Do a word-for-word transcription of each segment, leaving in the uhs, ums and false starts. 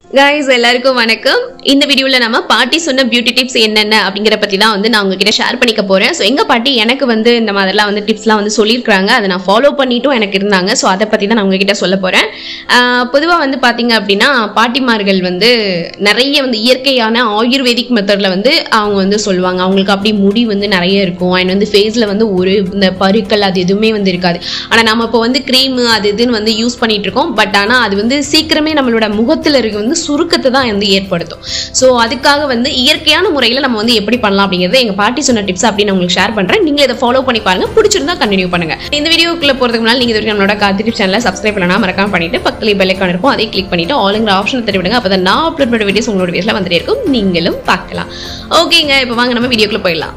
guys எல்லாருக்கும் வணக்கம். இந்த வீடியோல நம்ம பாட்டி சொன்ன பியூட்டி டிப்ஸ் என்னென்ன அப்படிங்கற பத்தி தான் வந்து நான் உங்ககிட்ட ஷேர் பண்ணிக்க போறேன். சோ எங்க பாட்டி எனக்கு வந்து இந்த மாதிரிலாம் வந்து டிப்ஸ்லாம் வந்து சொல்லிருக்காங்க. அதை நான் ஃபாலோ பண்ணிட்டும் எனக்கு இருந்தாங்க. சோ அத பத்தி தான் நான் உங்ககிட்ட சொல்ல போறேன். பொதுவா வந்து பாத்தீங்க அப்படினா பாட்டிமார்கள் வந்து நிறைய வந்து இயற்கையான ஆயுர்வேதிக் மெத்தட்ல வந்து அவங்க வந்து சொல்லுவாங்க. அவங்களுக்கு அப்படி முடி வந்து நிறைய இருக்கும். and வந்து ஃபேஸ்ல வந்து ஒரு இந்த பருக்கள் அது எதுவுமே வந்து இருக்காது. ஆனா நாம இப்போ வந்து கிரீம் அது இதுன்னு வந்து யூஸ் பண்ணிட்டு இருக்கோம். பட் ஆனா அது வந்து சீக்கிரமே நம்மளோட முகத்துல இருக்க வந்து சுருக்கத்தை தான் வந்து ஏற்படுத்தும். சோ அதுக்காக வந்து இயற்கையான முறையில நம்ம வந்து எப்படி பண்ணலாம் அப்படிங்கறத எங்க பாட்டி சொன்ன டிப்ஸ் அப்படி நான் உங்களுக்கு ஷேர் பண்றேன். நீங்க இத ஃபாலோ பண்ணி பாருங்க. பிடிச்சிருந்தா கண்டினியூ பண்ணுங்க. இந்த வீடியோக்குள்ள போறதுக்கு முன்னாடி நீங்க இதுவரைக்கும் நம்மளோட கார்த்தி டிப்ஸ் சேனலை சப்ஸ்கிரைப் பண்ணலாம் மறக்காம பண்ணிட்டு பக்கத்துல பெல் ஐகான் இருக்கும் அதை கிளிக் பண்ணிட்டு ஆல்ங்கிற ஆப்ஷனை தட்டி விடுங்க. அப்பதான் நான் அப்லோட் பண்ண வீடியோஸ் உங்களோட வீடியோஸ்ல வந்துட்டே இருக்கும். நீங்களும் பார்க்கலாம். ஓகேங்க, இப்போ வாங்க நம்ம வீடியோக்குள்ள போயிடலாம்.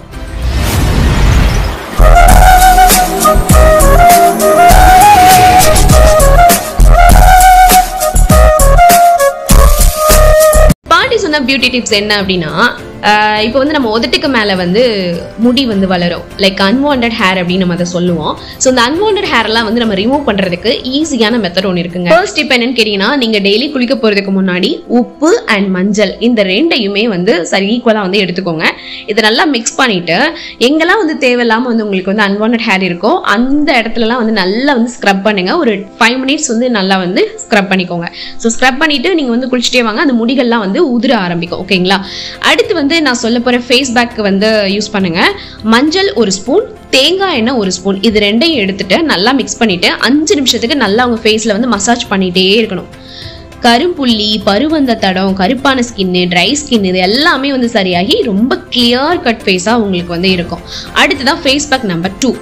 சொன்ன பியூட்டி டிப்ஸ் என்ன அப்படின்னா, இப்போ வந்து நம்ம உதட்டுக்கு மேல வந்து முடி வந்து வளரும், லைக் அன்வாண்டட் ஹேர் அப்படின்னு நம்ம அதை சொல்லுவோம். ஸோ இந்த அன்வாண்டட் ஹேர் எல்லாம் வந்து நம்ம ரிமூவ் பண்றதுக்கு ஈஸியான மெத்தட் ஒன்று இருக்குங்க. ஃபர்ஸ்ட் டிப் என்னன்னு கேட்டீங்கன்னா, நீங்க டெய்லி குளிக்க போறதுக்கு முன்னாடி உப்பு அண்ட் மஞ்சள் இந்த ரெண்டையுமே வந்து சரி ஈக்குவலா வந்து எடுத்துக்கோங்க. இதை நல்லா மிக்ஸ் பண்ணிட்டு எங்கெல்லாம் வந்து தேவையில்லாம வந்து உங்களுக்கு வந்து அன்வாண்டட் ஹேர் இருக்கோ அந்த இடத்துலலாம் வந்து நல்லா வந்து ஸ்க்ரப் பண்ணுங்க. ஒரு ஃபைவ் மினிட்ஸ் வந்து நல்லா வந்து ஸ்க்ரப் பண்ணிக்கோங்க. ஸோ ஸ்க்ரப் பண்ணிட்டு நீங்க வந்து குளிச்சுட்டே வாங்க, அந்த முடிகள்லாம் வந்து உதிர ஆரம்பிக்கும். ஓகேங்களா? அடுத்து வந்து நான் சொல்ல போற ஃபேஸ் பேக் வந்து யூஸ் பண்ணுங்க. மஞ்சள் ஒரு ஸ்பூன், தேங்காய் எண்ணெய் ஒரு ஸ்பூன், இது ரெண்டையும் எடுத்துட்டு நல்லா மிக்ஸ் பண்ணிட்டு அஞ்சு நிமிஷத்துக்கு நல்லா உங்க ஃபேஸ்ல வந்து மசாஜ் பண்ணிட்டே இருக்கணும். கரும்புள்ளி, பருவந்த தடம், கருப்பான ஸ்கின்னு, ட்ரை ஸ்கின் இது எல்லாமே வந்து சரியாகி ரொம்ப கிளியர் கட் ஃபேஸா உங்களுக்கு வந்து இருக்கும். அடுத்ததான் ஃபேஸ் பேக் நம்பர் டூ.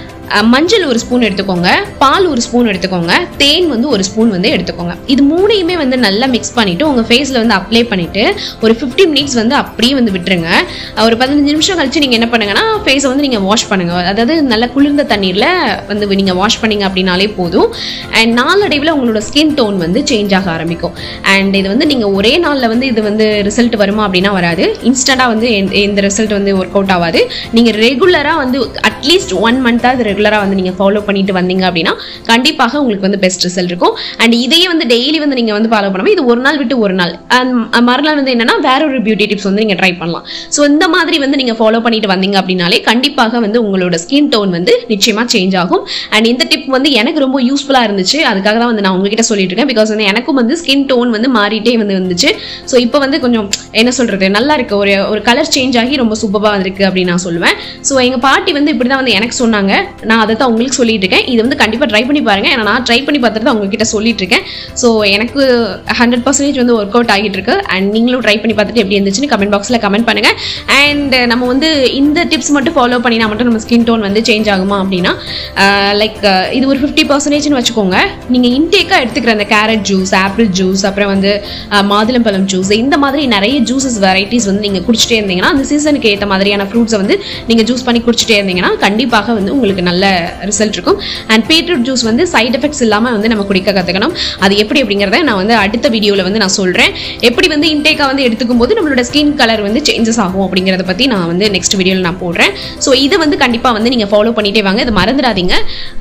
மஞ்சள் ஒரு ஸ்பூன் எடுத்துக்கோங்க, பால் ஒரு ஸ்பூன் எடுத்துக்கோங்க, தேன் வந்து ஒரு ஸ்பூன் வந்து எடுத்துக்கோங்க. இது மூணையுமே வந்து நல்லா மிக்ஸ் பண்ணிட்டு உங்க ஃபேஸ்ல வந்து அப்ளை பண்ணிட்டு ஒரு ஃபிஃப்டீன் மினிட்ஸ் வந்து அப்படியே வந்து விட்டுருங்க. ஒரு பதினஞ்சு நிமிஷம் கழிச்சு நீங்க என்ன பண்ணுங்கன்னா ஃபேஸை வந்து நீங்க வாஷ் பண்ணுங்க. அதாவது நல்ல குளிர்ந்த தண்ணீர்ல வந்து நீங்க வாஷ் பண்ணீங்க அப்படின்னாலே போதும். அண்ட் நாளடைவில் உங்களோட ஸ்கின் டோன் வந்து சேஞ்ச் ஆக ஆரம்பிக்கும். அண்ட் இது வந்து நீங்க ஒரே நாள்ல வந்து இது வந்து ரிசல்ட் வருமா அப்படின்னா வராது. இன்ஸ்டன்டா வந்து இந்த ரிசல்ட் வந்து ஒர்க் அவுட் ஆகாது. நீங்க ரெகுலரா வந்து அட்லீஸ்ட் ஒன் மந்த் அது ரெகுலரா வந்து நீங்க ஃபாலோ பண்ணிட்டு வந்தீங்க அப்படின்னா கண்டிப்பாக உங்களுக்கு வந்து பெஸ்ட் ரிசல்ட் இருக்கும். அண்ட் இதையே வந்து டெய்லி வந்து நீங்க வந்து ஃபாலோ பண்ணாம இது ஒரு நாள் விட்டு ஒரு நாள் மறுநாள் வந்து என்னன்னா வேற ஒரு பியூட்டி டிப்ஸ் வந்து நீங்க ட்ரை பண்ணலாம். ஸோ இந்த மாதிரி வந்து நீங்க ஃபாலோ பண்ணிட்டு வந்தீங்க அப்படின்னாலே கண்டிப்பாக வந்து உங்களோட ஸ்கின் டோன் வந்து நிச்சயமா சேஞ்ச் ஆகும். அண்ட் இந்த டிப் வந்து எனக்கு ரொம்ப யூஸ்ஃபுல்லா இருந்துச்சு. அதுக்காக தான் வந்து நான் உங்ககிட்ட சொல்லிட்டு இருக்கேன். பிகாஸ் வந்து எனக்கும் வந்து ஸ்கின் டோன் வந்து மாறிட்டே வந்து வந்துச்சு. ஸோ இப்போ வந்து கொஞ்சம் என்ன சொல்றது நல்லா இருக்கு, ஒரு ஒரு கலர் சேஞ்ச் ஆகி ரொம்ப சூப்பரா வந்திருக்கு அப்படின்னு நான் சொல்லுவேன். ஸோ எங்க பாட்டி வந்து இப்படிதான் வந்து எனக்கு சொன்னாங்க. நான் அதை தான் உங்களுக்கு சொல்லிட்டு இருக்கேன். இது வந்து கண்டிப்பா ட்ரை பண்ணி பாருங்க. ஏன்னா நான் ட்ரை பண்ணி பார்த்துட்டு உங்ககிட்ட சொல்லிட்டு இருக்கேன். ஸோ எனக்கு ஹண்ட்ரட் பர்சன்டேஜ் வந்து ஒர்க் அவுட் ஆகிட்டு இருக்கு. அண்ட் நீங்களும் ட்ரை பண்ணி பார்த்துட்டு எப்படி இருந்துச்சுன்னு கமெண்ட் பாக்ஸ்ல கமெண்ட் பண்ணுங்க. அண்ட் நம்ம வந்து இந்த டிப்ஸ் மட்டும் ஃபாலோ பண்ணினா மட்டும் நம்ம ஸ்கின் டோன் வந்து சேஞ்ச் ஆகுமா அப்படின்னா லைக் இது ஒரு ஃபிஃப்டி பர்சன்டேஜ்னு வச்சுக்கோங்க. நீங்க இன்டேக்கா எடுத்துக்கிற அந்த கேரட் ஜூஸ், ஆப்பிள் ஜூஸ், அப்புறம் வந்து மாதுளம்பழம் ஜூஸ், இந்த மாதிரி நிறைய ஜூசஸ் வெரைட்டிஸ் வந்து நீங்க குடிச்சிட்டே இருந்தீங்கன்னா அந்த சீசனுக்கு ஏற்ற மாதிரியான ஃப்ரூட்ஸை வந்து நீங்க ஜூஸ் பண்ணி குடிச்சிட்டே இருந்தீங்கன்னா கண்டிப்பாக வந்து உங்களுக்கு நல்ல ரிசல்ட் இருக்கும். அண்ட் பீட்ரூட் ஜூஸ் வந்து சைட் எஃபெக்ட்ஸ் இல்லாம வந்து நம்ம குடிக்க கத்துக்கணும். அது எப்படி அப்படிங்கறத நான் வந்து அடுத்த வீடியோல வந்து நான் சொல்றேன். எப்படி வந்து இன்டேக்கா வந்து எடுத்துக்கும் போது நம்மளோட ஸ்கின் கலர் வந்து சேஞ்சஸ் ஆகும் அப்படிங்கறத பத்தி நான் வந்து நெக்ஸ்ட் வீடியோல நான் போடுறேன். ஸோ இதை வந்து கண்டிப்பா வந்து நீங்க ஃபாலோ பண்ணிட்டே வாங்க, இதை மறந்துடாதீங்க.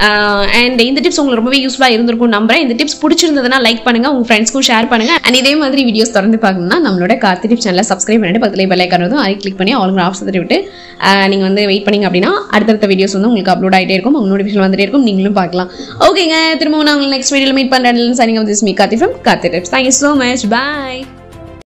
அண்ட் இந்த டிப்ஸ் உங்களுக்கு ரொம்பவே யூஸ்ஃபுல்லா இருந்திருக்கும் நம்புறேன். இந்த டிப்ஸ் பிடிச்சிருந்ததுன்னா லைக் பண்ணுங்க, உங்க ஃப்ரெண்ட்ஸ்க்கும் ஷேர் பண்ணுங்க. அண்ட் இதே மாதிரி வீடியோஸ் தொடர்ந்து பார்க்கணும்னா நம்மளோட கார்த்தி டிப்ஸ் சேனலை சப்ஸ்கிரைப் பண்ணிட்டு பக்கத்துல பெல் ஐகான் இருக்கும், அதை கிளிக் பண்ணி ஆல் ஆப்ஷன் தட்டி விட்டு நீங்க வந்து வெயிட் பண்ணீங்க அப்படின்னா அடுத்தடுத்த வீடியோஸ் வந்து உங்களுக்கு அப்லோட் ஆகிட்டே இருக்கும், உங்க நோட்டிஃபிகேஷன் வந்துட்டே இருக்கும், நீங்களும் பார்க்கலாம். ஓகேங்க, திரும்பவும் நான் உங்களுக்கு நெக்ஸ்ட் வீடியோல மீட் பண்றேன். Signing off this me Karthi from Karthi tips. Thank you so much. Bye.